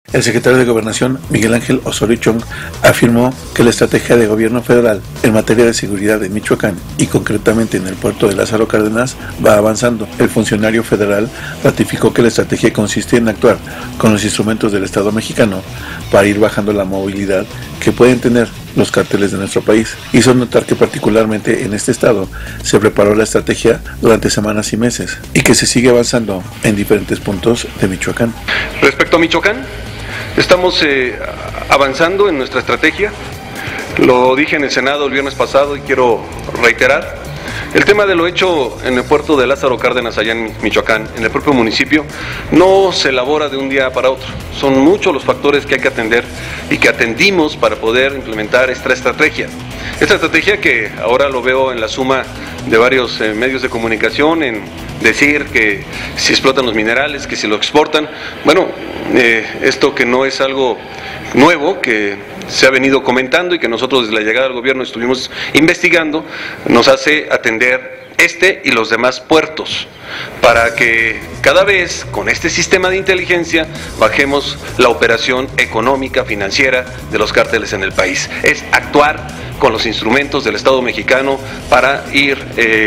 El secretario de Gobernación, Miguel Ángel Osorio Chong, afirmó que la estrategia de gobierno federal en materia de seguridad en Michoacán y concretamente en el puerto de Lázaro Cárdenas va avanzando. El funcionario federal ratificó que la estrategia consiste en actuar con los instrumentos del Estado mexicano para ir bajando la movilidad que pueden tener los cárteles de nuestro país. Hizo notar que particularmente en este estado se preparó la estrategia durante semanas y meses y que se sigue avanzando en diferentes puntos de Michoacán. Respecto a Michoacán, estamos avanzando en nuestra estrategia. Lo dije en el Senado el viernes pasado y quiero reiterar. El tema de lo hecho en el puerto de Lázaro Cárdenas, allá en Michoacán, en el propio municipio, no se elabora de un día para otro. Son muchos los factores que hay que atender y que atendimos para poder implementar esta estrategia. Esta estrategia que ahora lo veo en la suma de varios medios de comunicación, en decir que si explotan los minerales, que si lo exportan. Bueno, esto que no es algo nuevo, que se ha venido comentando y que nosotros desde la llegada al gobierno estuvimos investigando, nos hace atender este y los demás puertos, para que cada vez con este sistema de inteligencia bajemos la operación económica, financiera de los cárteles en el país. Es actuar con los instrumentos del Estado mexicano para ir,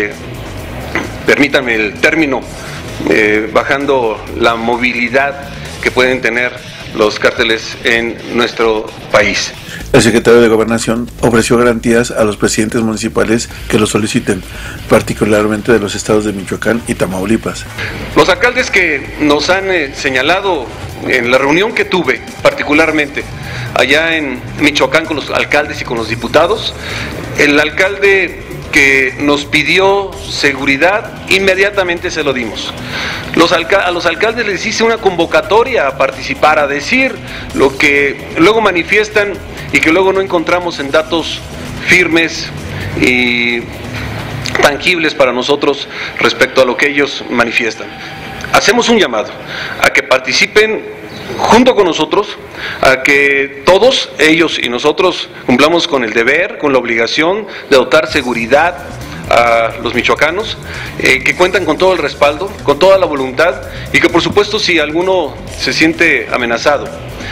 permítanme el término, bajando la movilidad que pueden tener los cárteles en nuestro país. El secretario de Gobernación ofreció garantías a los presidentes municipales que lo soliciten, particularmente de los estados de Michoacán y Tamaulipas. Los alcaldes que nos han señalado en la reunión que tuve, particularmente allá en Michoacán con los alcaldes y con los diputados, el alcalde que nos pidió seguridad, inmediatamente se lo dimos. A los alcaldes les hice una convocatoria a participar, a decir lo que luego manifiestan y que luego no encontramos en datos firmes y tangibles para nosotros respecto a lo que ellos manifiestan. Hacemos un llamado a que participen junto con nosotros, a que todos ellos y nosotros cumplamos con el deber, con la obligación de dotar seguridad a los michoacanos, que cuentan con todo el respaldo, con toda la voluntad, y que por supuesto si alguno se siente amenazado,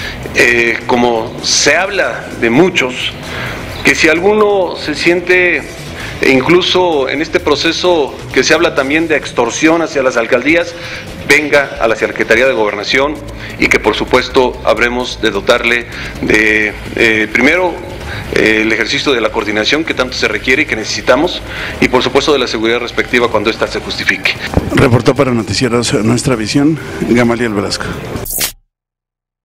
como se habla de muchos, que si alguno se siente incluso en este proceso que se habla también de extorsión hacia las alcaldías, venga a la Secretaría de Gobernación y que por supuesto habremos de dotarle de primero el ejercicio de la coordinación que tanto se requiere y que necesitamos, y por supuesto de la seguridad respectiva cuando ésta se justifique. Reportó para Noticieros Nuestra Visión, Gamaliel Velasco.